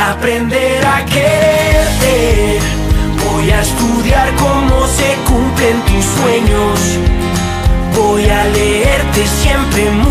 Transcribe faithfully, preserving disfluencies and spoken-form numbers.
aprender a quererte. Voy a estudiar cómo se cumplen tus sueños. Voy a leerte siempre